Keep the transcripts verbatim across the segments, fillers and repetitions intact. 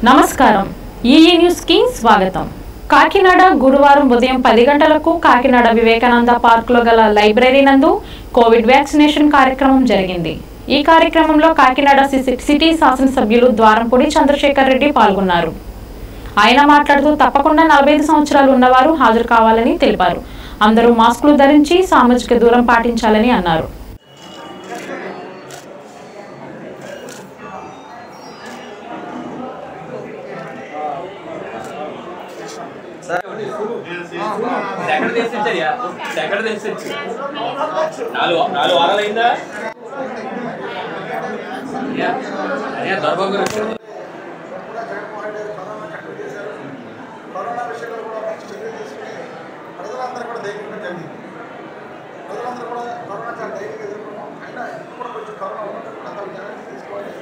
నమస్కారం EE news కి స్వాగతం। కాకినాడ గురువారం ఉదయం పది గంటలకు కాకినాడ వివేకానంద పార్క్ లో గల లైబ్రరీ నందు కోవిడ్ వ్యాక్సినేషన్ కార్యక్రమం జరిగింది। ఈ కార్యక్రమంలో కాకినాడ సిటీ శాసనసభ్యులు ద్వారంపూడి చంద్రశేఖర్ రెడ్డి పాల్గొన్నారు। ఆయన మాట్లాడుతూ తప్పకుండా నలభై ఐదు సంవత్సరాలు ఉన్నవారు హాజరు కావాలని తెలిపారు। అందరూ మాస్కులు ధరించి సామాజిక దూరం పాటించాలని అన్నారు। సెకండ్ దేశించయ్యా సెకండ్ దేశించు నాలుగు నాలుగు వారాలు అయిందా అయ్యా దర్భం గురించి కరోనా విషయంలో కూడా మంచి చర్యలు తీసుకుని ప్రజలందరూ కూడా ధైర్యంగా జరిగింది ప్రజలందరూ కూడా కరోనా చాలా ధైర్యంగా ఎదుర్కొన్నాం అయినా ఇప్పుడు కూడా కొంచెం కరోనా ఉన్నట్టు అంత జాగ్రత్త తీసుకోవాలి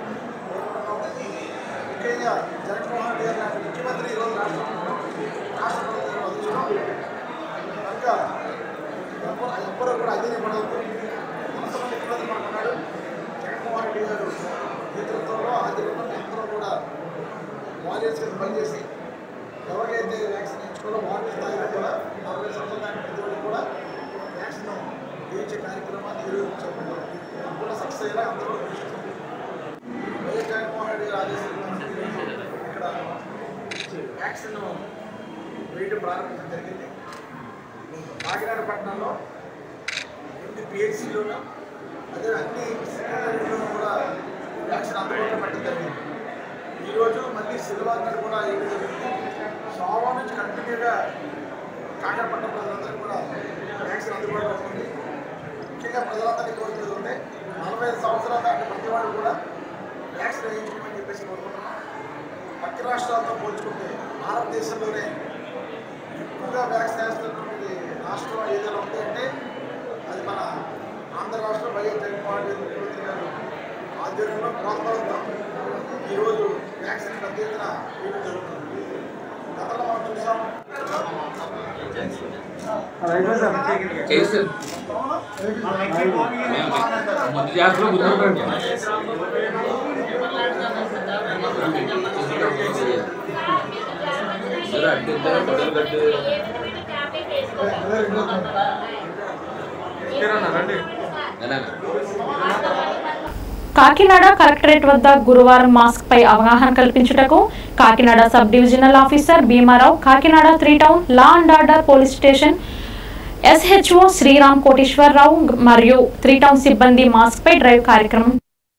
ముఖ్యంగా జగన్మోహన్ రెడ్డి గారు లాంటి ముఖ్యమంత్రి ఈరోజు రాష్ట్రంలో రాష్ట్ర ప్రభుత్వం కనుక ఎప్పుడూ కూడా అధీనపడవద్దు మనసులో ముఖ్యమంత్రి మనకున్నాడు జగన్మోహన్ రెడ్డి గారు నేతృత్వంలో ఆధీనంలో అందరూ కూడా వారియర్స్ కింద పనిచేసి ఎవరికైతే వ్యాక్సిన్ ఇచ్చుకోవాలో వారి స్థాయిలో కూడా నలభై సంవత్సరాల ప్రతి ఒక్కరు కూడా వ్యాక్సిన్ వేయించే కార్యక్రమాన్ని నిర్వహించారు కూడా సక్సెస్ అయ్యేలా అందరూ వైఎస్ జగన్మోహన్ రెడ్డి గారు ఆదేశాలు ఇక్కడ వ్యాక్సిన్ వేయడం ప్రారంభించడం జరిగింది। కాకినాడ పట్టణంలో ఎనిమిది పిహెచ్సిలోనూ అదే అన్ని సెక్రటరీలోనూ కూడా వ్యాక్సిన్ అందుబాటులో పెట్టడం జరిగింది। ఈరోజు మళ్ళీ శనివారం కూడా వేయడం జరిగింది। సోమవారం నుంచి కంటిన్యూగా కాకినాడ పట్టణ ప్రజలందరూ కూడా వ్యాక్సిన్ అందుబాటులో ఉంటుంది। ముఖ్యంగా ప్రజలందరినీ కోరుతుంది ఉంటే నలభై ఐదు సంవత్సరాల దాకా ప్రతి వాళ్ళు కూడా వ్యాక్సిన్ వేయించుకోమని చెప్పేసి కోరుకుంటున్నాం। పక్క రాష్ట్రాలతో పోల్చుకుంటే భారతదేశంలోనే ఎక్కువగా వ్యాక్సిన్ వేస్తున్నటువంటి రాష్ట్రం ఏదైనా ఉంది అంటే అది మన ఆంధ్ర రాష్ట్రం వైఎస్ జగన్మోహన్ రెడ్డి ముఖ్యమంత్రి గారు ఆధ్వర్యంలో ప్రోత్సాహంతో ఈరోజు వ్యాక్సిన్ పెద్ద ఎత్తున వేయడం జరుగుతుంది। గతంలో మనం చూసాం కాకినాడ కలెక్టరేట్ వద్ద గురువారం మాస్క్ పై అవగాహన కల్పించుటకు Kakinada sub divisional officer Bhimarao, Kakinada three town law and order police station SHO Sriram Koteswararao మరియు త్రీ టౌన్ సిబ్బంది మాస్క్ పై డ్రైవ్ కార్యక్రమం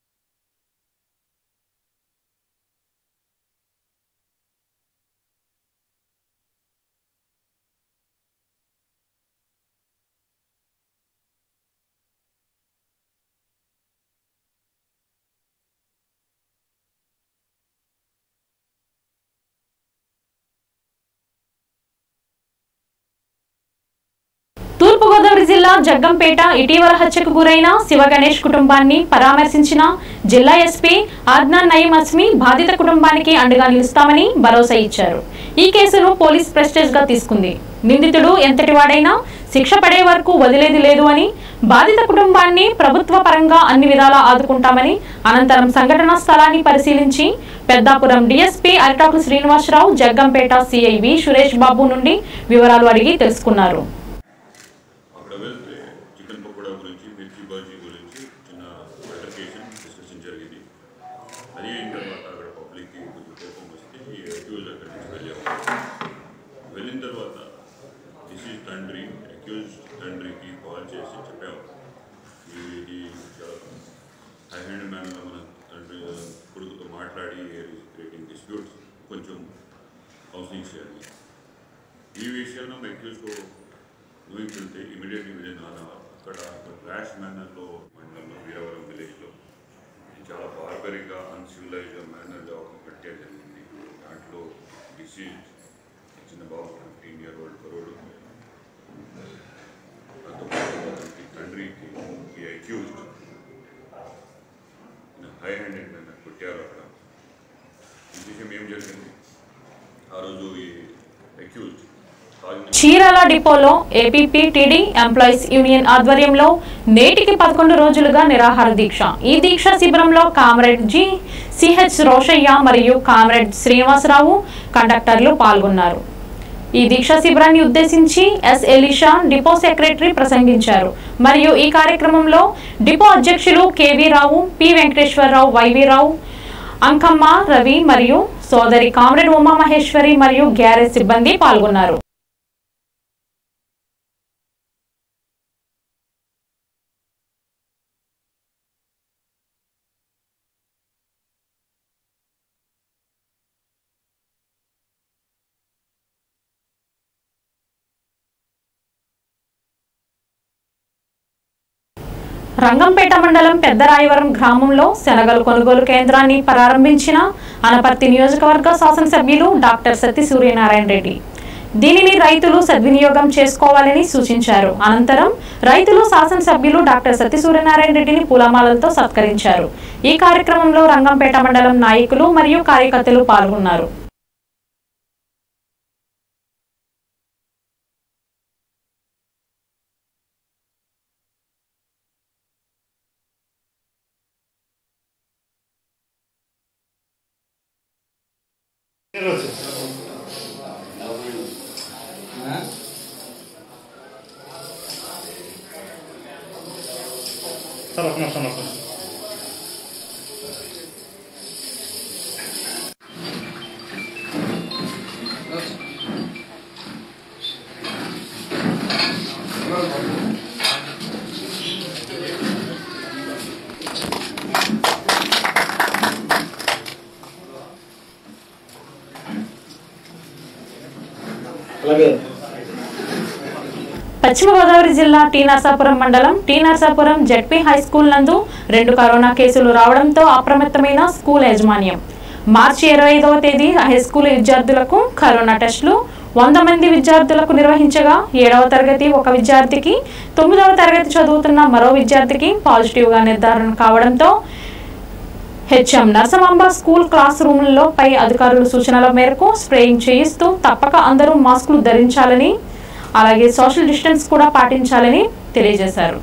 తూర్పుగోదావరి జిల్లా జగ్గంపేట ఇటీవల హత్యకు గురైన శివ గణేష్ కుటుంబాన్ని పరామర్శించిన జిల్లా ఎస్పీ అద్నాన్ నయీం అస్మి బాధిత కుటుంబానికి అండగా నిలుస్తామని భరోసా ఇచ్చారు। ఈ కేసును పోలీస్ ప్రెస్టేజ్ గా తీసుకుంది। నిందితుడు ఎంతటివాడైనా శిక్ష పడే వరకు వదిలేది లేదు అని, బాధిత కుటుంబాన్ని ప్రభుత్వ పరంగా అన్ని విధాలా ఆదుకుంటామని అనంతరం సంఘటనా స్థలాన్ని పరిశీలించి Peddapuram DSP Aritakula Srinivasarao, Jaggampeta CI V Suresh Babu నుండి వివరాలు అడిగి తెలుసుకున్నారు। అది అయిన తర్వాత అక్కడ పబ్లిక్కి కొంచెం కోపం వస్తే ఈ అక్యూజ్ అక్కడి నుంచి వెళ్ళాము। వెళ్ళిన తర్వాత డిసీజ్ తండ్రి అక్యూజ్ తండ్రికి కాల్ చేసి చెప్పాము, ఇది చాలా హై హ్యాండ్ మ్యాన్లో మన తండ్రి కొడుకుతో మాట్లాడి క్రియేటింగ్ డిస్ప్యూట్స్ కొంచెం కౌన్సిలింగ్ చేయాలి। ఈ విషయంలో అక్యూజ్తో మూవింగ్ వెళ్తే ఇమీడియట్లీ విదిన్ వన్ అవర్ అక్కడ ర్యాష్ మేనర్లో మండలంలో వీరవరం విలేజ్లో చాలా బార్బరిక్గా అన్సివిలైజ్డ్ మేనర్గా ఒక హత్య జరిగింది। దాంట్లో డిసీజ్ చిన్న బాబు ఫిఫ్టీన్ ఇయర్ ఓల్డ్ కరోడు అతనికి తండ్రికి ఈ అక్యూజ్డ్ హై హ్యాండెడ్ మేనర్ కొట్టారు। అక్కడ ఈ విషయం ఏం జరిగింది, ఆ రోజు ఈ అక్యూజ్డ్ చీరాల డిపోలో ఏపీపీటీడీ ఎంప్లాయీస్ యూనియన్ ఆధ్వర్యంలో నేటికి పదకొండు రోజులుగా నిరాహార దీక్ష. ఈ దీక్ష శిబిరంలో కామ్రేడ్ జి సిహెచ్ రోషయ్య మరియు కామ్రేడ్ శ్రీనివాసరావు కండక్టర్లు పాల్గొన్నారు. ఈ దీక్షా శిబిరాన్ని ఉద్దేశించి ఎస్ ఎలీషా డిపో సెక్రటరీ ప్రసంగించారు. మరియు ఈ కార్యక్రమంలో డిపో అధ్యక్షులు KV Rao, P Venkateswararao, YV Rao, Ankamma, Ravi మరియు సోదరి కామ్రేడ్ ఉమా మహేశ్వరి మరియు గ్యారేజ్ సిబ్బంది పాల్గొన్నారు. రంగంపేట మండలం పెద్దరాయవరం గ్రామంలో శనగలు కొనుగోలు కేంద్రాన్ని ప్రారంభించిన అనపర్తి నియోజకవర్గ శాసనసభ్యులు డాక్టర్ సత్తి సూర్యనారాయణ రెడ్డి. దీనిని రైతులు సద్వినియోగం చేసుకోవాలని సూచించారు. అనంతరం రైతులు శాసనసభ్యులు డాక్టర్ సత్తి సూర్యనారాయణ రెడ్డిని పూలమాలలతో సత్కరించారు. ఈ కార్యక్రమంలో రంగంపేట మండలం నాయకులు మరియు కార్యకర్తలు పాల్గొన్నారు. సార్ ఒక నిమిషం ఒక పశ్చిమ గోదావరి జిల్లా టీ నరసాపురం మండలం T Narasapuram ZP high school నందు రెండు కరోనా కేసులు రావడంతో అప్రమత్తమైన స్కూల్ యాజమాన్యం మార్చి ఇరవై ఐదవ తేదీ హై స్కూల్ విద్యార్థులకు కరోనా టెస్టులు వంద మంది విద్యార్థులకు నిర్వహించగా ఏడవ తరగతి ఒక విద్యార్థికి, తొమ్మిదవ తరగతి చదువుతున్న మరో విద్యార్థికి పాజిటివ్ గా నిర్ధారణ కావడంతో హెచ్ఎం నరసమాంబ స్కూల్ క్లాస్ రూమ్లలో పై అధికారుల సూచనల మేరకు స్ప్రేయింగ్ చేయిస్తూ తప్పక అందరూ మాస్కులు ధరించాలని, అలాగే సోషల్ డిస్టెన్స్ కూడా పాటించాలని తెలియజేశారు.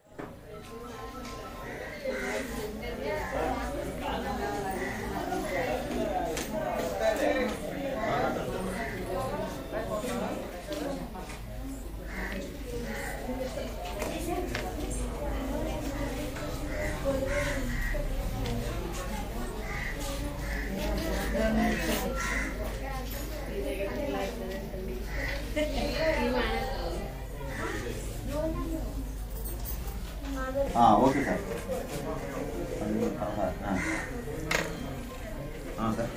ఓకే సార్ సార్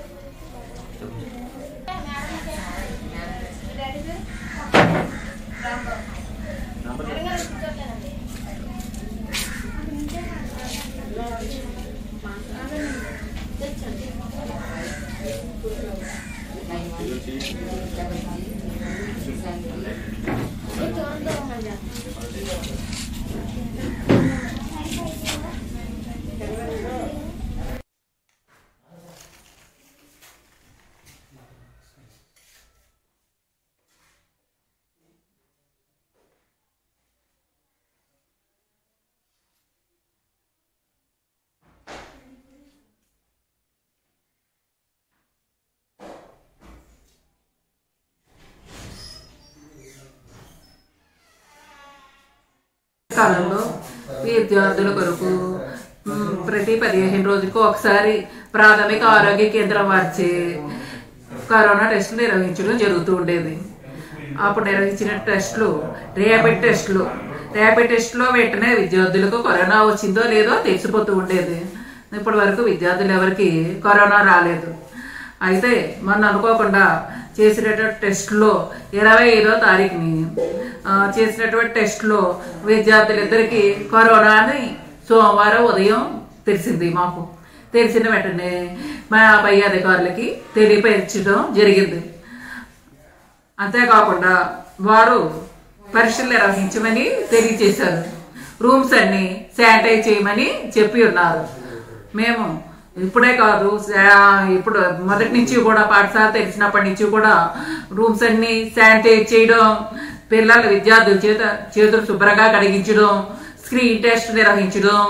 కాలంలో విద్యార్థుల కొరకు ప్రతి పదిహేను రోజులకు ఒకసారి ప్రాథమిక ఆరోగ్య కేంద్రం వచ్చి కరోనా టెస్టులు నిర్వహించడం జరుగుతూ ఉండేది. అప్పుడు నిర్వహించిన టెస్టులు ర్యాపిడ్ టెస్టులు ర్యాపిడ్ టెస్టులో వెంటనే విద్యార్థులకు కరోనా వచ్చిందో లేదో తెలిసిపోతూ ఉండేది. ఇప్పటి వరకు విద్యార్థులు ఎవరికి కరోనా రాలేదు. అయితే మొన్న అనుకోకుండా చేసినటువంటి టెస్టులో ఇరవై ఐదో తారీఖుని చేసినటువంటి టెస్టులో విద్యార్థులిద్దరికీ కరోనా అని సోమవారం ఉదయం తెలిసింది. మాకు తెలిసిన వెంటనే మా పై అధికారులకి తెలియపరచడం జరిగింది. అంతేకాకుండా వారు పరీక్షలు నిర్వహించమని తెలియజేశారు. రూమ్స్ అన్ని శానిటైజ్ చేయమని చెప్పి ఉన్నారు. మేము ఇప్పుడే కాదు, ఇప్పుడు మొదటి నుంచి కూడా పాఠశాల తెలిసినప్పటి నుంచి కూడా రూమ్స్ అన్ని శానిటైజ్ చేయడం, పిల్లల విద్యార్థుల చేత చేతులు శుభ్రంగా కడిగించడం, స్క్రీన్ టెస్ట్ నిర్వహించడం,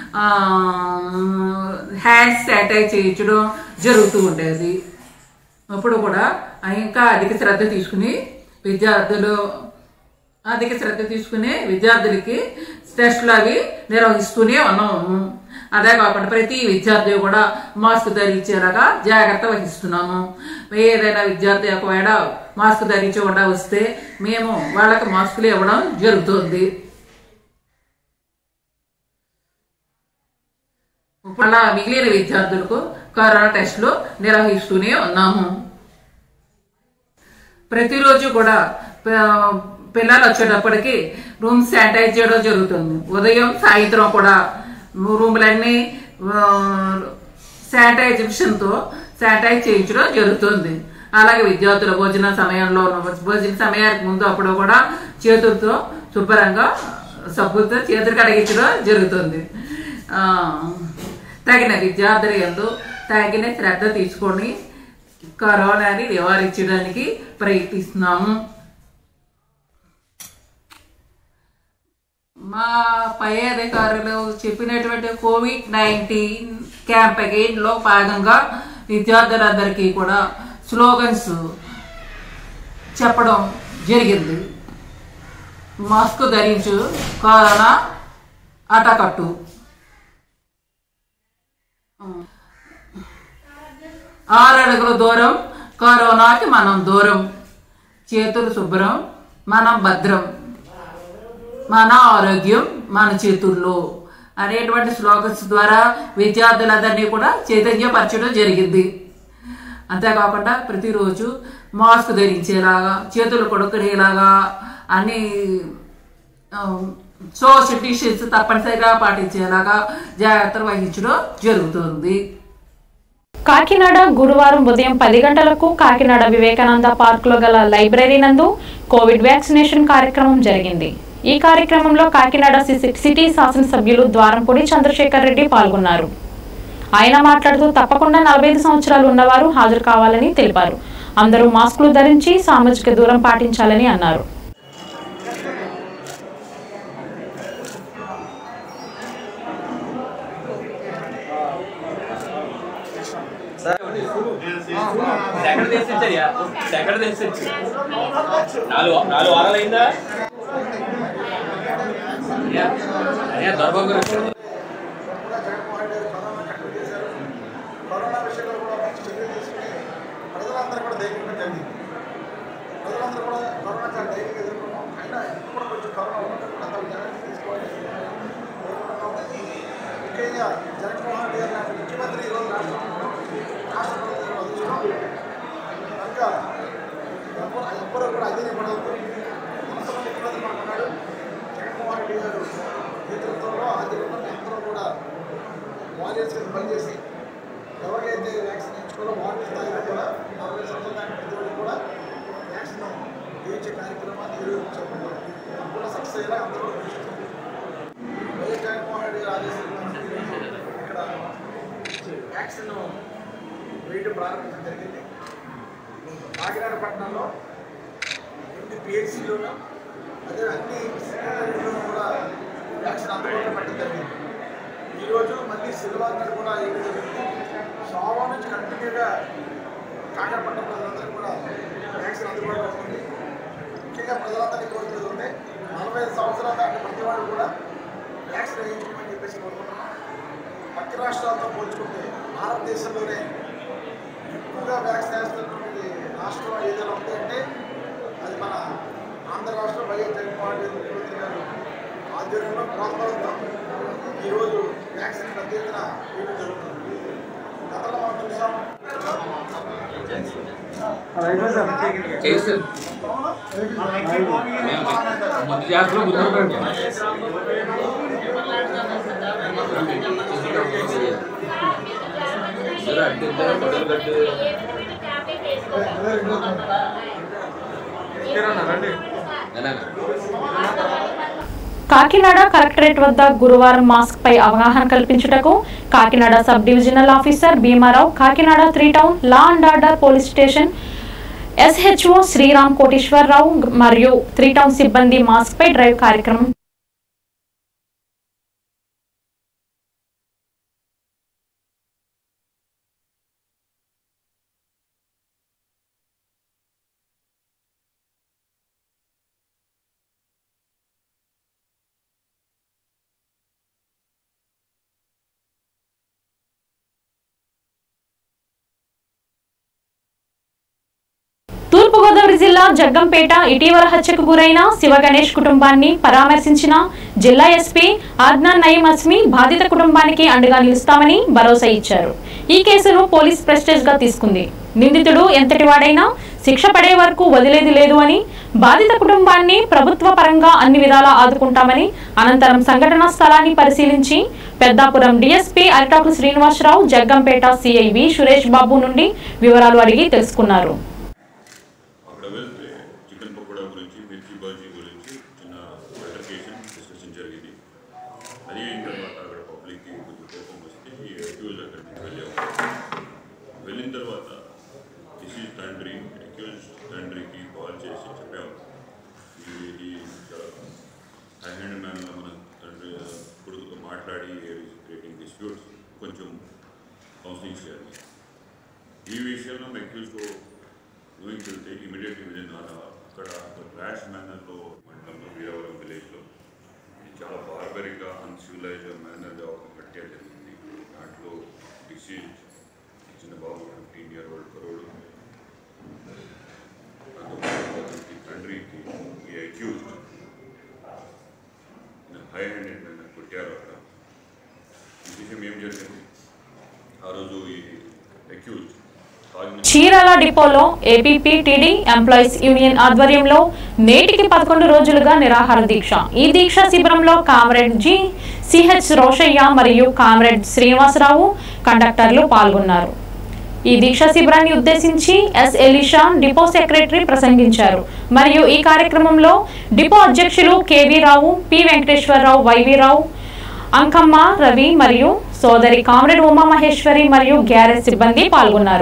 హ్యాండ్స్ శానిటైజ్ చేయించడం జరుగుతూ ఉండేది. అప్పుడు కూడా ఇంకా అధిక శ్రద్ధ తీసుకుని విద్యార్థులు అధిక శ్రద్ధ తీసుకుని విద్యార్థులకి టెస్టులు అవి నిర్వహిస్తూనే ఉన్నాము. అదే కాకుండా ప్రతి విద్యార్థి కూడా మాస్క్ ధరించేలాగా జాగ్రత్త వహిస్తున్నాము. ఏదైనా విద్యార్థి ఒకవేళ మాస్క్ ధరించకుండా వస్తే మేము వాళ్ళకి మాస్కులు ఇవ్వడం జరుగుతుంది. అలా మిగిలిన విద్యార్థులకు కరోనా టెస్టులు నిర్వహిస్తూనే ఉన్నాము. ప్రతిరోజు కూడా పిల్లలు వచ్చేటప్పటికి రూమ్ శానిటైజ్ చేయడం జరుగుతుంది. ఉదయం సాయంత్రం కూడా రూములన్నీ శానిటైజేషన్తో శానిటైజ్ చేయించడం జరుగుతుంది. అలాగే విద్యార్థుల భోజన సమయంలో భోజన సమయానికి ముందు అప్పుడు కూడా చేతులతో శుభ్రంగా సబ్బుతో చేతులు కడిగించడం జరుగుతుంది. తగిన విద్యార్థుల యందు తగిన శ్రద్ధ తీసుకొని కరోనాని నివారించడానికి ప్రయత్నిస్తున్నాము. మా పై అధికారులు చెప్పినటువంటి కోవిడ్ నైన్టీన్ క్యాంపెయిన్ లో భాగంగా విద్యార్థులందరికీ కూడా స్లోగన్స్ చెప్పడం జరిగింది. మాస్క్ ధరించు, కరోనా అటకట్టు, ఆరు అడుగుల దూరం, కరోనాకి మనం దూరం, చేతులు శుభ్రం, మనం భద్రం, మన ఆరోగ్యం మన చేతుల్లో అనేటువంటి స్లోగన్స్ ద్వారా విద్యార్థులందరినీ కూడా చైతన్యపరచడం జరిగింది. అంతేకాకుండా ప్రతిరోజు మాస్క్ ధరించేలాగా, చేతులు కొడుకునేలాగా అన్ని సోషల్ డిస్టెన్స్ తప్పనిసరిగా పాటించేలాగా జాగ్రత్తలు వహించడం జరుగుతుంది. కాకినాడ గురువారం ఉదయం పది గంటలకు కాకినాడ వివేకానంద పార్క్ లో గల లైబ్రరీ నందు కోవిడ్ వ్యాక్సినేషన్ కార్యక్రమం జరిగింది. ఈ కార్యక్రమంలో కాకినాడ సిటీ శాసనసభ్యులు ద్వారంపూడి చంద్రశేఖర్ రెడ్డి పాల్గొన్నారు. ఆయన మాట్లాడుతూ తప్పకుండా నలభై ఐదు సంవత్సరాలు ఉన్నవారు హాజరు కావాలని తెలిపారు. అందరూ మాస్కులు ధరించి సామాజిక దూరం పాటించాలని అన్నారు. నాలుగు వారాలైందా దొరబాబు కరోనా విషయంలో కూడా మంచి చర్యలు తీసుకుని ప్రజలందరూ కూడా ధైర్యంగా జరిగింది. ప్రజలందరూ కూడా కరోనా చాలా ధైర్యంగా ఎదుర్కొన్నాం. అయినా ఇప్పుడు కూడా కొంచెం కరోనా ఉన్నట్టు అంత జాగ్రత్త తీసుకోవాలి కోరుకుంటున్నాం. ముఖ్యంగా జగన్మోహన్ రెడ్డి గారు లాంటి ముఖ్యమంత్రి ఈరోజు రాష్ట్రంలో రాష్ట్ర ప్రభుత్వం వదులుతున్నాం కనుక ఎవ్వరూ కూడా అధీనపడవద్దు. మనసులో ముఖ్యమంత్రి మాట్లాడు జగన్మోహన్ రెడ్డి గారు నేతృత్వంలో ఆధ్వర్యంలో అందరూ కూడా వారియర్స్ కింద పనిచేసి ఎవరికైతే వ్యాక్సిన్ ఇచ్చుకోవాలో వారి స్థాయిలో కూడా నలభై సంవత్సరాల ప్రతి కూడా వ్యాక్సిన్ వేయించే కార్యక్రమాన్ని నిర్వహించాము. కూడా సక్సెస్ అయ్యేలా అందరూ కూడా కృషిస్తాం. వైఎస్ జగన్మోహన్ రెడ్డి గారి ఆదేశాలు ఇక్కడ వ్యాక్సిన్ వేయడం ప్రారంభించడం జరిగింది. కాకినాడ పట్టణంలో ఎనిమిది పిహెచ్సిలోనూ అదే అన్ని సిటీలలో కూడా వ్యాక్సిన్ అందుబాటులో పెట్టడం జరిగింది. ఈరోజు మళ్ళీ శనివారం కూడా ఏమి జరిగింది. సోమవారం నుంచి కంటిన్యూగా కాకినాడపట్నం ప్రజలందరికీ కూడా వ్యాక్సిన్ అందుబాటులో వస్తుంది. ముఖ్యంగా ప్రజలందరినీ కోరుతుంది నలభై ఐదు సంవత్సరాల దాకా ప్రతి వాళ్ళు కూడా వ్యాక్సిన్ వేయించుకోమని చెప్పేసి కోరుకుంటున్నాం. పక్క రాష్ట్రాలతో పోల్చుకుంటే భారతదేశంలోనే ఎక్కువగా వ్యాక్సిన్ వేస్తున్నటువంటి రాష్ట్రం ఏదైనా ఉంది అంటే అది మన ఆంధ్ర రాష్ట్రం వైఎస్ జగన్మోహన్ రెడ్డి ముఖ్యమంత్రి గారు ఆధ్వర్యంలో ప్రోత్సాహంతో ఈరోజు వ్యాక్సిన్ పెద్ద ఎత్తున వేయడం జరుగుతుంది. గతంలో మనం చూసాం కాకినాడ కలెక్టరేట్ వద్ద గురువారం మాస్క్ పై అవగాహన కల్పించుటకు Kakinada sub divisional officer Bhimarao, Kakinada three town law and order police station SHO Sriram Koteswararao మరియు త్రీ టౌన్ సిబ్బంది మాస్క్ పై డ్రైవ్ కార్యక్రమం తూర్పుగోదావరి జిల్లా జగ్గంపేట ఇటీవల హత్యకు గురైన శివ గణేష్ కుటుంబాన్ని పరామర్శించిన జిల్లా ఎస్పీ అద్నాన్ నయీం అస్మి బాధిత కుటుంబానికి అండగా నిలుస్తామని భరోసా ఇచ్చారు. ఈ కేసును పోలీస్ ప్రెస్టేజ్ గా తీసుకుంది. నిందితుడు ఎంతటి వాడైనా శిక్ష పడే వరకు వదిలేది లేదు అని, బాధిత కుటుంబాన్ని ప్రభుత్వ పరంగా అన్ని విధాలా ఆదుకుంటామని అనంతరం సంఘటనా స్థలాన్ని పరిశీలించి Peddapuram DSP Aritakula Srinivasarao Jaggampeta CI V Suresh Babu నుండి వివరాలు అడిగి తెలుసుకున్నారు. వెళ్ళిన తర్వాత డిసీజ్ తండ్రి అక్యూజ్ తండ్రికి కాల్ చేసి చెప్పాము, ఇది హై హ్యాండ్ మ్యాన్లో మన తండ్రి కొడుకుతో మాట్లాడి క్రియేటింగ్ డిస్ప్యూట్స్ కొంచెం కౌన్సిలింగ్ చేయాలి. ఈ విషయంలో అక్యూజ్తో ఊహించి వెళ్తే ఇమీడియట్లీ విదిన్ అక్కడ ర్యాష్ మేనర్లో మండలంలో వీరవరం విలేజ్లో చాలా బార్బరిక్గా అన్సివిలైజ్డ్ మేనర్గా ఒక హత్య జరిగింది. దాంట్లో డిసీజ్ చిన్న బాబు ఫిఫ్టీన్ ఇయర్ ఓల్డ్ కరోడు తండ్రికి ఈ అక్యూజ్ హై హ్యాండెడ్ మీద కొట్టారు. అక్కడ ఈ విషయం ఏం జరిగింది, ఆ రోజు ఈ అక్యూజ్ చీరాల డిపోలో ఏపీపీటీడీ ఎంప్లాయీస్ యూనియన్ ఆధ్వర్యంలో నేటికి పదకొండు రోజులుగా నిరాహార దీక్ష. ఈ దీక్ష శిబిరంలో కామ్రేడ్ జి సిహెచ్ రోషయ్య మరియు కామ్రేడ్ శ్రీనివాసరావు కండక్టర్లు పాల్గొన్నారు. ఈ దీక్ష శిబిరాన్ని ఉద్దేశించి ఎస్ ఎలీషా డిపో సెక్రటరీ ప్రసంగించారు. మరియు ఈ కార్యక్రమంలో డిపో అధ్యక్షులు KV Rao, P Venkateswararao, YV Rao, Ankamma, Ravi మరియు సోదరి కామ్రేడ్ ఉమా మహేశ్వరి మరియు గ్యారేజ్ సిబ్బంది పాల్గొన్నారు.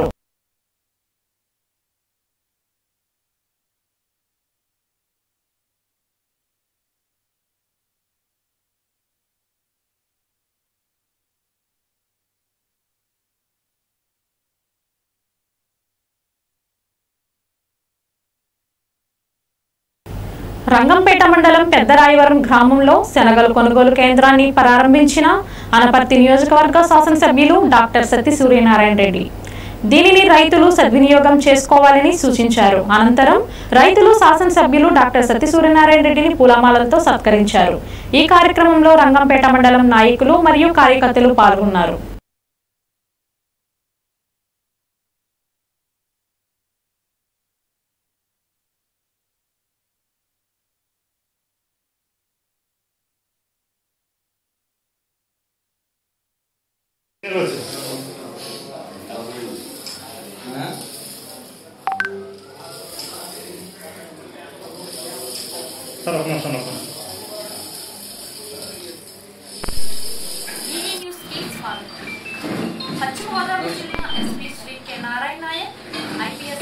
రంగంపేట మండలం పెద్దరాయవరం గ్రామంలో శనగల కొనుగోలు కేంద్రాన్ని ప్రారంభించిన అనపర్తి నియోజకవర్గ శాసనసభ్యులు డాక్టర్ సత్తి సూర్యనారాయణ రెడ్డి దీనిని రైతులు సద్వినియోగం చేసుకోవాలని సూచించారు. అనంతరం రైతులు శాసనసభ్యులు డాక్టర్ సత్తి సూర్యనారాయణ రెడ్డిని పూలమాలలతో సత్కరించారు. ఈ కార్యక్రమంలో రంగంపేట మండలం నాయకులు మరియు కార్యకర్తలు పాల్గొన్నారు. పశ్చిమ గోదావరి జిల్లా SP Shri K Narayana Naik IPS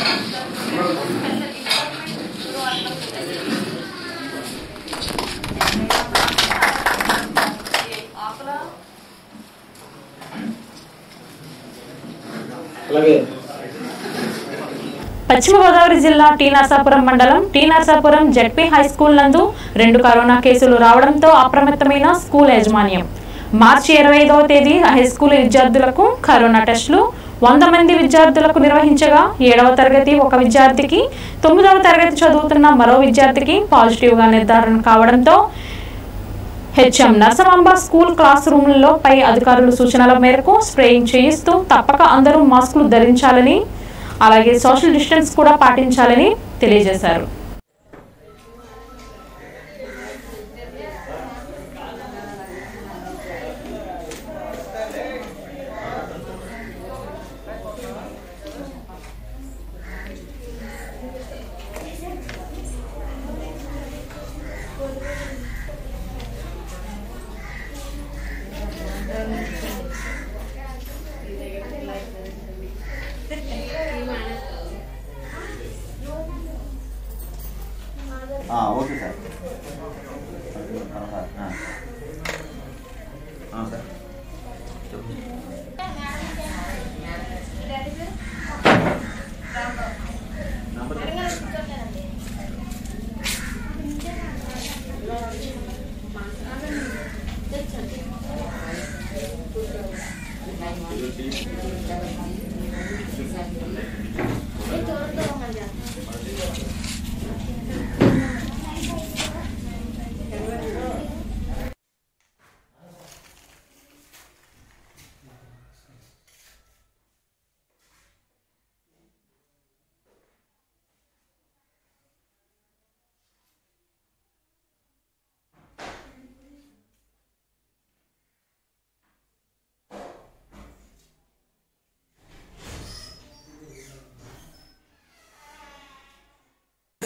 పశ్చిమ గోదావరి జిల్లా టీ నరసాపురం మండలం T Narasapuram ZP high school నందు రెండు కరోనా కేసులు రావడంతో అప్రమత్తమైన స్కూల్ యాజమాన్యం మార్చి ఇరవై ఐదవ తేదీ హై స్కూల్ విద్యార్థులకు కరోనా టెస్టులు వంద మంది విద్యార్థులకు నిర్వహించగా ఏడవ తరగతి ఒక విద్యార్థికి, తొమ్మిదవ తరగతి చదువుతున్న మరో విద్యార్థికి పాజిటివ్ గా నిర్ధారణ కావడంతో హెచ్ఎం నరసమాంబ స్కూల్ క్లాస్ రూమ్లలో పై అధికారుల సూచనల మేరకు స్ప్రేయింగ్ చేయిస్తూ తప్పక అందరూ మాస్కులు ధరించాలని, అలాగే సోషల్ డిస్టెన్స్ కూడా పాటించాలని తెలియజేశారు.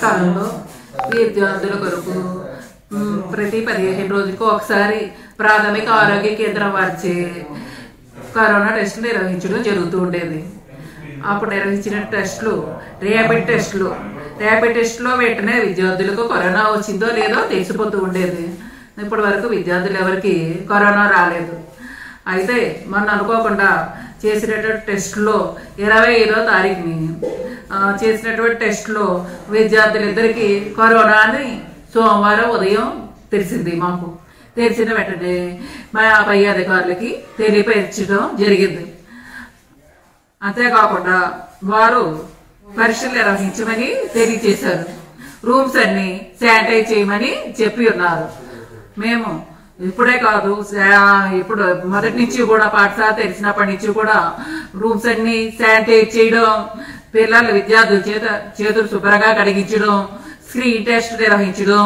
కాలంలో విద్యార్థుల కొరకు ప్రతి పదిహేను రోజులకు ఒకసారి ప్రాథమిక ఆరోగ్య కేంద్రం వారిచే కరోనా టెస్టులు నిర్వహించడం జరుగుతూ ఉండేది. అప్పుడు నిర్వహించిన టెస్టులు ర్యాపిడ్ టెస్టులు ర్యాపిడ్ టెస్టులో వెంటనే విద్యార్థులకు కరోనా వచ్చిందో లేదో తెలిసిపోతూ ఉండేది. ఇప్పటి వరకు విద్యార్థులు ఎవరికి కరోనా రాలేదు. అయితే మొన్న అనుకోకుండా చేసినటువంటి టెస్టులో ఇరవై ఐదో తారీఖుని చేసినటువంటి టెస్టులో విద్యార్థులిద్దరికీ కరోనా అని సోమవారం ఉదయం తెలిసింది. మాకు తెలిసిన వెంటనే మా పై అధికారులకి తెలియపరచడం జరిగింది. అంతేకాకుండా వారు పరీక్షలు నిర్వహించమని తెలియజేశారు. రూమ్స్ అన్ని శానిటైజ్ చేయమని చెప్పి ఉన్నారు. మేము ఇప్పుడే కాదు, ఇప్పుడు మొదటి నుంచి కూడా పాఠశాల తెలిసినప్పటి నుంచి కూడా రూమ్స్ అన్ని శానిటైజ్ చేయడం, పిల్లల విద్యార్థుల చేత చేతులు శుభ్రంగా కడిగించడం, స్క్రీన్ టెస్ట్ నిర్వహించడం,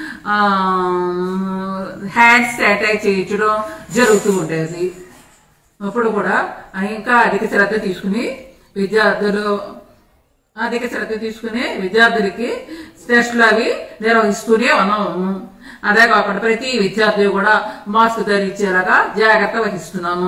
హ్యాండ్స్ శానిటైజ్ చేయించడం జరుగుతూ ఉండేది. ఇప్పుడు కూడా ఇంకా అధిక శ్రద్ధ తీసుకుని విద్యార్థులు అధిక శ్రద్ధ తీసుకుని విద్యార్థులకి టెస్టులు అవి నిర్వహిస్తూనే ఉన్నాము. అదే కాకుండా ప్రతి విద్యార్థి కూడా మాస్క్ ధరించేలాగా జాగ్రత్త వహిస్తున్నాము.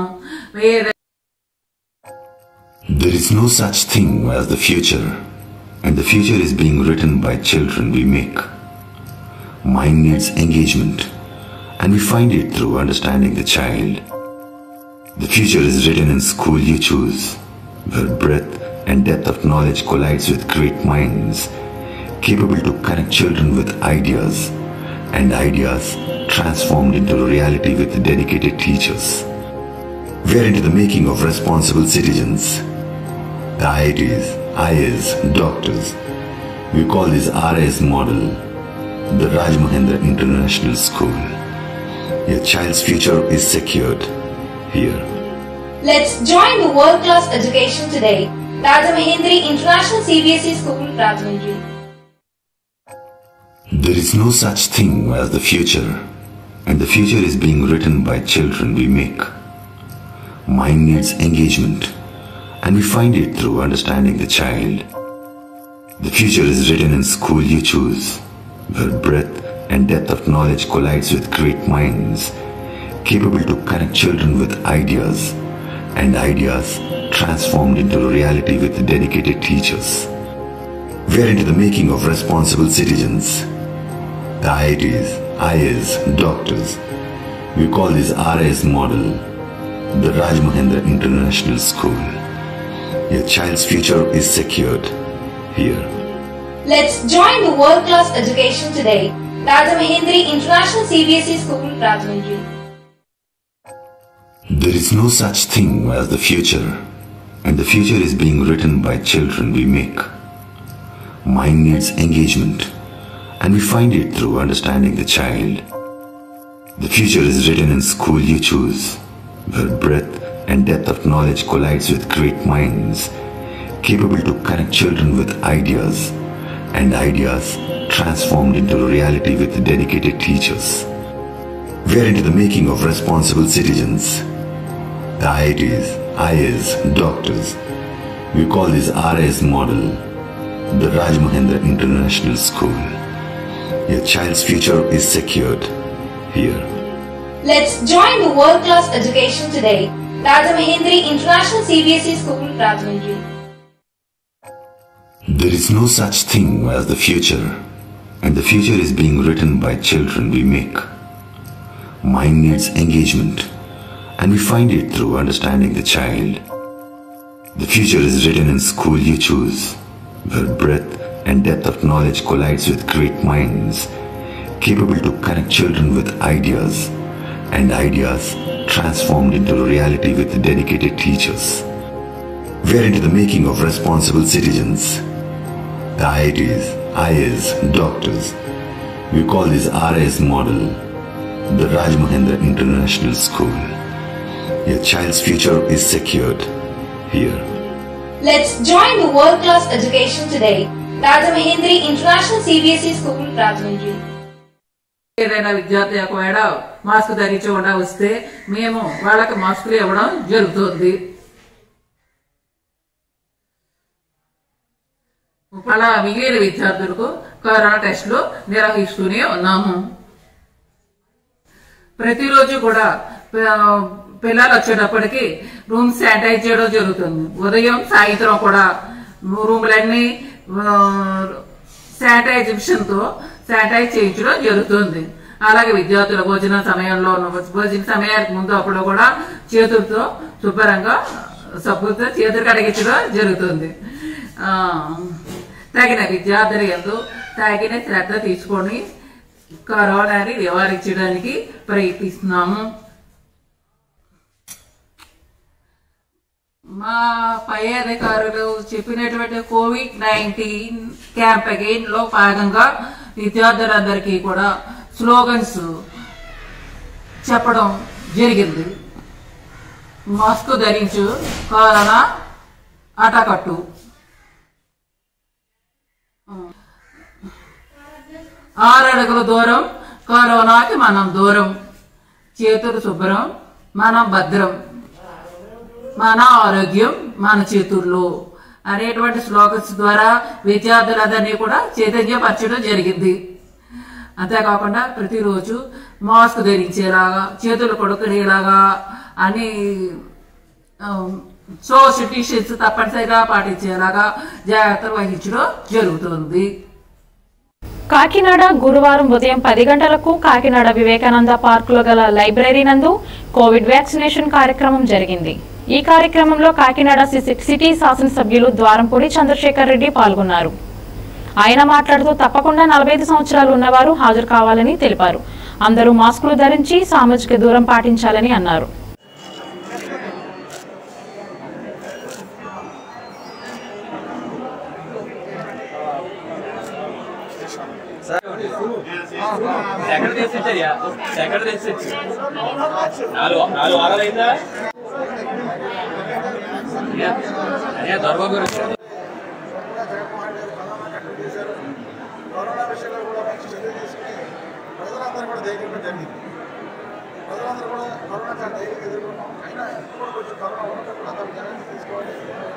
There is no such thing as the future, and the future is being written by children we make. Mind needs engagement, and we find it through understanding the child. The future is written in school you choose, where breadth and depth of knowledge collides with great minds, capable to connect children with ideas, and ideas transformed into reality with dedicated teachers. We are into the making of responsible citizens. The I I Ts, I A S, doctors. We call this R I S model the Raj Mahendra International School. Your child's future is secured here. Let's join the world-class education today. Rajamahendri International C B S E School, Rajahmundry. There is no such thing as the future, and the future is being written by children we make. Mind needs engagement, and we find it through understanding the child. The future is written in school you choose, where breadth and depth of knowledge collides with great minds, capable to connect children with ideas, and ideas transformed into reality with dedicated teachers. We are into the making of responsible citizens. The I I Ts, I A S, doctors. We call this R I S model the Raj Mahendra International School. Your child's future is secured here. Let's join the world-class education today. Rajamahendri International C B S E School, Rajahmundry. There is no such thing as the future, and the future is being written by children we make. Mind needs engagement, and we find it through understanding the child. The future is written in school you choose, where breadth and depth of knowledge collides with great minds, capable to connect children with ideas, and ideas transformed into reality with dedicated teachers. We are into the making of responsible citizens. The I I Ts, I A S, doctors. We call this R I S model the Raj Mahendra International School. Your child's future is secured here. Let's join the world-class education today. Rajamahendri International C B S E School, Rajahmundry. There is no such thing as the future, and the future is being written by children we make. Mind needs engagement, and we find it through understanding the child. The future is written in school you choose, where breadth and depth of knowledge collides with great minds, capable to connect children with ideas, and ideas transformed into reality with dedicated teachers. We are into the making of responsible citizens. The I I Ts, I A S, doctors. We call this R I S model the Raj Mahendra International School. Your child's future is secured here. Let's join the world-class education today. Rajamahendri International C B S E School, Rajahmundry. ఏదైనా విద్యార్థి ఒకవేళ mask ధరించకుండా వస్తే మేము వాళ్ళకి మాస్కులు ఇవ్వడం జరుగుతుంది. అలా మిగిలిన విద్యార్థులకు కరోనా టెస్టులు నిర్వహిస్తూనే ఉన్నాము. ప్రతిరోజు కూడా పిల్లలు వచ్చేటప్పటికి రూమ్ శానిటైజ్ చేయడం జరుగుతుంది. ఉదయం సాయంత్రం కూడా రూములన్నీ శానిటైజేషన్తో శానిటైజ్ చేయించడం జరుగుతుంది. అలాగే విద్యార్థుల భోజన సమయంలో భోజన సమయానికి ముందు అప్పుడు కూడా చేతులతో శుభ్రంగా సబ్బుతో చేతులు కడిగించడం జరుగుతుంది. తగిన విద్యార్థులు ఎందు తగిన శ్రద్ధ తీసుకొని కరోనాని నివారించడానికి ప్రయత్నిస్తున్నాము. మా పై అధికారులు చెప్పినటువంటి కోవిడ్ నైన్టీన్ క్యాంపెయిన్ లో భాగంగా విద్యార్థులందరికీ కూడా స్లోగన్స్ చెప్పడం జరిగింది. మాస్క్ ధరించు, కరోనా అటకట్టు, ఆరు అడుగుల దూరం, కరోనాకి మనం దూరం, చేతులు శుభ్రం, మనం భద్రం, మన ఆరోగ్యం మన చేతుల్లో అనేటువంటి స్లోగన్స్ ద్వారా విద్యార్థులందరినీ కూడా చైతన్యపరచడం జరిగింది. అంతేకాకుండా ప్రతిరోజు మాస్క్ ధరించేలాగా, చేతులు కొడుకునేలాగా అని సోషల్ డిస్టెన్స్ తప్పనిసరిగా పాటించేలాగా జాగ్రత్తలు వహించడం జరుగుతుంది. కాకినాడ గురువారం ఉదయం పది గంటలకు కాకినాడ వివేకానంద పార్కులో గల లైబ్రరీ నందు కోవిడ్ వ్యాక్సినేషన్ కార్యక్రమం జరిగింది. ఈ కార్యక్రమంలో కాకినాడ సిటీ శాసనసభ్యులు ద్వారంపూడి చంద్రశేఖర్ రెడ్డి పాల్గొన్నారు. ఆయన మాట్లాడుతూ తప్పకుండా నలభై ఐదు సంవత్సరాలు ఉన్నవారు హాజరు కావాలని తెలిపారు. అందరూ మాస్కులు ధరించి సామాజిక దూరం పాటించాలని అన్నారు. కరోనా విషయంలో కూడా మంచి చర్యలు తీసుకుని ప్రజలందరూ కూడా ధైర్యంగా జరిగింది. ప్రజలందరూ కూడా కరోనా చాలా ధైర్యంగా ఎదుర్కొన్నాం. అయినా ఇప్పుడు కొంచెం కరోనా ఉండటం కూడా అందరూ జాగ్రత్త తీసుకోవాలి.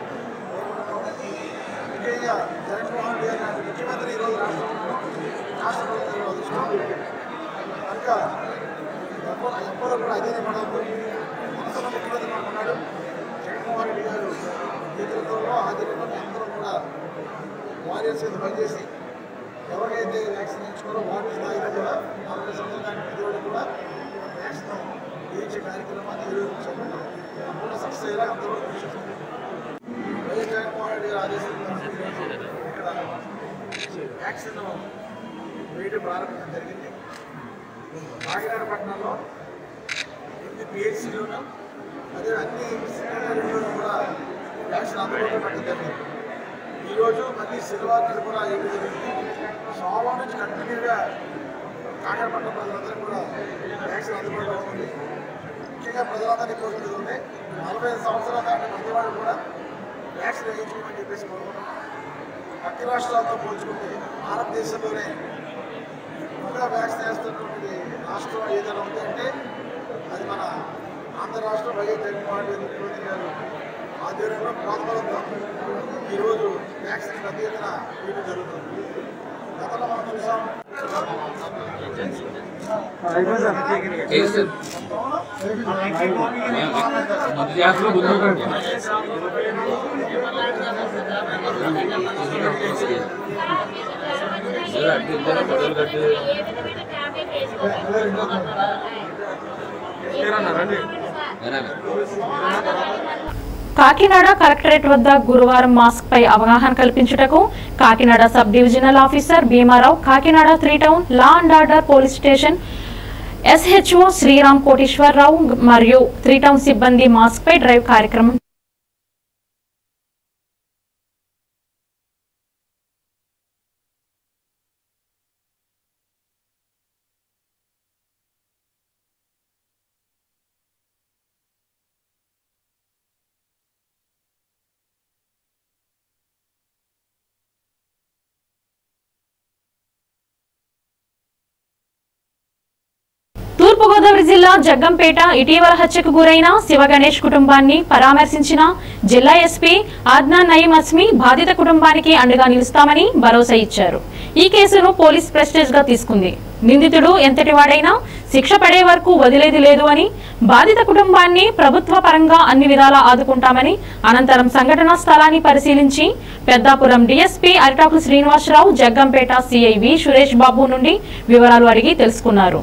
ముఖ్యంగా జగన్మోహన్ రెడ్డి గారు లాంటి ముఖ్యమంత్రి ఈరోజు రాష్ట్రంలో రాష్ట్ర ప్రభుత్వం అదృష్టం కనుక ఎప్పుడూ కూడా అధీనపడవద్దు. మనసులో ముఖ్యమంత్రి అనుకున్నాడు జగన్మోహన్ రెడ్డి గారు నేతృత్వంలో ఆధీనంలో అందరూ కూడా వారియర్స్ మీద పనిచేసి ఎవరికైతే వ్యాక్సిన్ వేయించుకోరో వారి స్థాయిలో కూడా నలభై సంవత్సరాల నిధులు కూడా వ్యాక్సిన్ వేయించే కార్యక్రమాన్ని నిర్వహించారు. అప్పుడు సక్సెస్ అయ్యేలా అందరూ కృషి చేస్తారు. వైఎస్ జగన్మోహన్ రెడ్డి గారు ఆదేశించిన ఇక్కడ వ్యాక్సిన్ వేయడం ప్రారంభించడం జరిగింది. కాకినాడ పట్టణంలో ఎన్ని పిహెచ్సిలోనూ అదే అన్ని సిటీలలో కూడా వ్యాక్సిన్ అందుబాటులో పెట్టడం జరిగింది. ఈరోజు మళ్ళీ శనివారం కూడా ఏమి జరిగింది. సోమవారం నుంచి కంటిన్యూగా కాకినాడ ప్రజలందరూ కూడా వ్యాక్సిన్ అందుబాటులో ఉంది. ముఖ్యంగా ప్రజలందరినీ కోరుకుంటుంది నలభై ఐదు సంవత్సరాల దాటి ప్రతి వాళ్ళు కూడా వ్యాక్సిన్ వేయించుకోమని చెప్పేసి కోరుకుంటున్నాం. పక్క రాష్ట్రాలతో పోల్చుకుంటే భారతదేశంలోనే ఇంకా వ్యాక్సిన్ వేస్తున్నటువంటి రాష్ట్రం ఏదైనా ఉంది అంటే అది మన ఆంధ్ర రాష్ట్రం. వైఎస్ జగన్మోహన్ రెడ్డి ముఖ్యమంత్రి గారు ఆధ్వర్యంలో ప్రోత్సాహంతో ఈరోజు వ్యాక్సిన్ పెద్ద ఎత్తున వేయడం జరుగుతుంది. గతంలో మనం చూసాం కాకినాడ కలెక్టరేట్ వద్ద గురువారం మాస్క్ పై అవగాహన కల్పించుటకు Kakinada sub divisional officer Bhimarao, Kakinada three town law and order police station SHO Sriram Koteswararao మరియు త్రీ టౌన్ సిబ్బంది మాస్క్ పై డ్రైవ్ కార్యక్రమం తూర్పుగోదావరి జిల్లా జగ్గంపేట ఇటీవల హత్యకు గురైన శివ గణేష్ కుటుంబాన్ని పరామర్శించిన జిల్లా ఎస్పీ అద్నాన్ నయీం అస్మి బాధిత కుటుంబానికి అండగా నిలుస్తామని భరోసా ఇచ్చారు. ఈ కేసును పోలీస్ ప్రెస్టేజ్ గా తీసుకుంది. నిందితుడు ఎంతటి వాడైనా శిక్ష పడే వరకు వదిలేది లేదు అని, బాధిత కుటుంబాన్ని ప్రభుత్వ పరంగా అన్ని విధాలా ఆదుకుంటామని అనంతరం సంఘటనా స్థలాన్ని పరిశీలించి Peddapuram DSP Aritakula Srinivasarao, Jaggampeta CI V Suresh Babu నుండి వివరాలు అడిగి తెలుసుకున్నారు.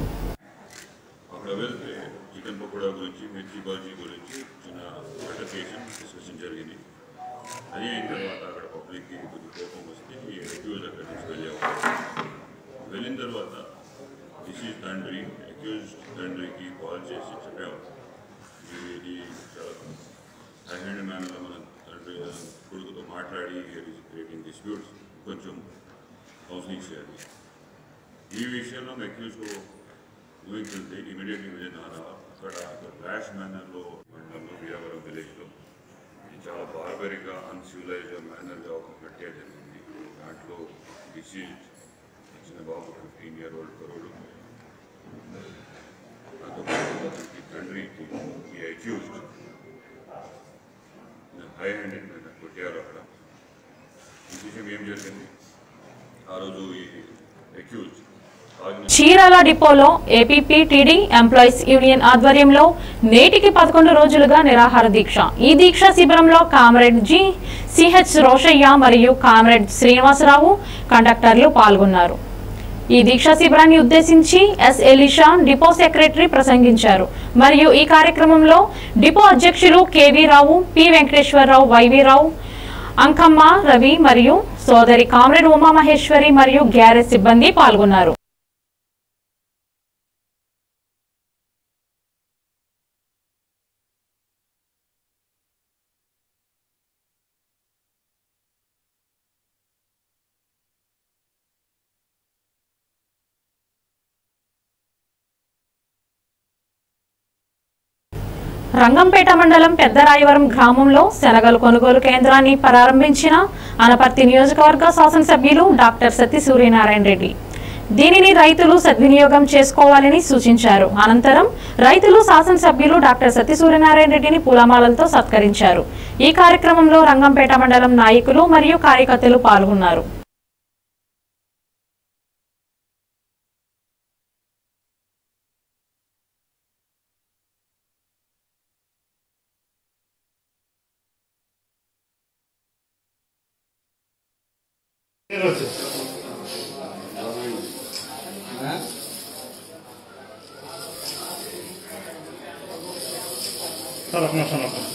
అది అయిన తర్వాత అక్కడ పబ్లిక్కి కొద్ది కోపం వస్తే ఈ అక్యూజ్ అక్కడి నుంచి వెళ్ళాము. వెళ్ళిన తర్వాత డిసీజ్ తండ్రి అక్యూజ్ తండ్రికి కాల్ చేసి చెప్పాము, ఇది హై హ్యాండ్ మేనర్లో మన తండ్రి కొడుకుతో మాట్లాడి క్రియేటింగ్ డిస్ప్యూట్స్, కొంచెం కౌన్సిలింగ్ చేయాలి. ఈ విషయంలో అక్యూజ్కు ఊహించుంటే ఇమీడియట్లీ వెళ్ళినారా అక్కడ ఫ్లాష్ మేనర్లో మండలంలో వీరవరం విలేజ్లో చాలా బార్బరిక్గా అన్సివిలైజ్డ్ మేనర్గా ఒక హత్య జరిగింది. దాంట్లో డిసీజ్ చిన్న బాబు ఫిఫ్టీన్ ఇయర్ ఓల్డ్ కరోడు అతనికి తండ్రికి ఈ అక్యూజ్డ్ హై హ్యాండెడ్ మీద కొట్టారు. అక్కడ ఈ విషయం ఏం జరిగింది, ఆ రోజు ఈ అక్యూజ్డ్ చీరాల డిపోలో ఏపీపీటీడీ ఎంప్లాయీస్ యూనియన్ ఆధ్వర్యంలో నేటికి పదకొండు రోజులుగా నిరాహార దీక్ష. ఈ దీక్ష శిబిరంలో కామ్రేడ్ జి సిహెచ్ రోషయ్య మరియు కామ్రేడ్ శ్రీనివాసరావు కండక్టర్లు పాల్గొన్నారు. ఈ దీక్షా శిబిరాన్ని ఉద్దేశించి ఎస్ ఎలిషా డిపో సెక్రటరీ ప్రసంగించారు. మరియు ఈ కార్యక్రమంలో డిపో అధ్యక్షులు KV Rao, P Venkateswararao, YV Rao, Ankamma, Ravi మరియు సోదరి కామ్రేడ్ ఉమామహేశ్వరి మరియు గ్యారేజ్ సిబ్బంది పాల్గొన్నారు. రంగంపేట మండలం పెద్దరాయవరం గ్రామంలో శనగలు కొనుగోలు కేంద్రాన్ని ప్రారంభించిన అనపర్తి నియోజకవర్గ శాసనసభ్యులు డాక్టర్ సత్తి సూర్యనారాయణ రెడ్డి దీనిని రైతులు సద్వినియోగం చేసుకోవాలని సూచించారు. అనంతరం రైతులు శాసనసభ్యులు డాక్టర్ సత్తి సూర్యనారాయణ రెడ్డిని పూలమాలలతో సత్కరించారు. ఈ కార్యక్రమంలో రంగంపేట మండలం నాయకులు మరియు కార్యకర్తలు పాల్గొన్నారు. Salah, salah.